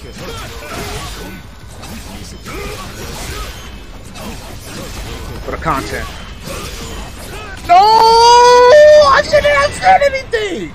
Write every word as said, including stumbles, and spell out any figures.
For the content. No! I shouldn't have said anything!